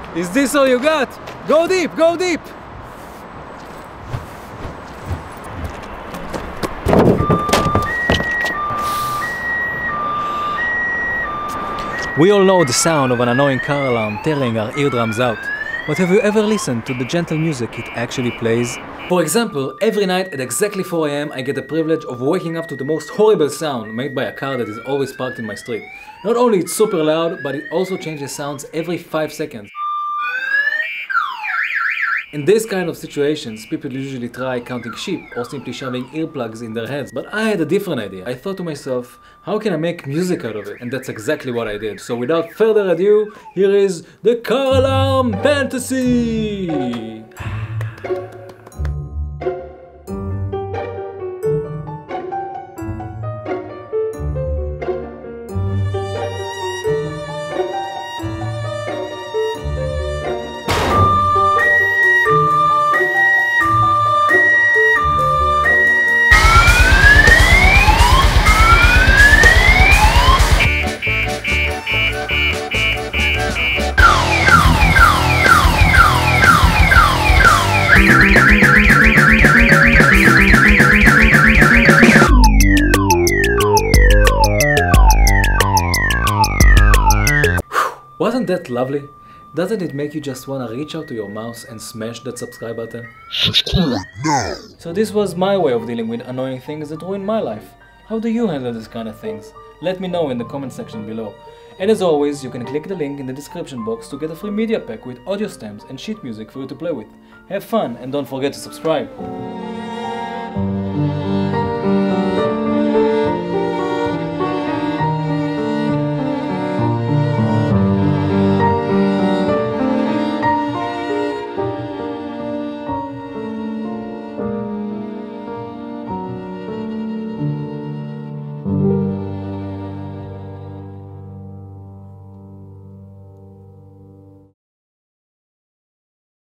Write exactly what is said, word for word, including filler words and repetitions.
Is this all you got? Go deep, go deep! We all know the sound of an annoying car alarm tearing our eardrums out. But have you ever listened to the gentle music it actually plays? For example, every night at exactly four A M I get the privilege of waking up to the most horrible sound made by a car that is always parked in my street. Not only it's super loud, but it also changes sounds every five seconds. In this kind of situations, people usually try counting sheep or simply shoving earplugs in their heads. But I had a different idea. I thought to myself, how can I make music out of it? And that's exactly what I did. So without further ado, here is the Car Alarm Fantasy! Wasn't that lovely? Doesn't it make you just wanna reach out to your mouse and smash that subscribe button? Subscribe now! So this was my way of dealing with annoying things that ruin my life. How do you handle this kind of things? Let me know in the comment section below. And as always, you can click the link in the description box to get a free media pack with audio stamps and sheet music for you to play with. Have fun and don't forget to subscribe!